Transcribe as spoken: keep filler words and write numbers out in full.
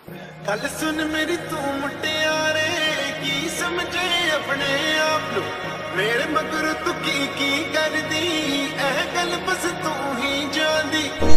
गल सुन मेरी तू मुटियारे की समझे अपने आप नु मेरे मगर तू की की कर दी, एह गल बस तू ही जान दी।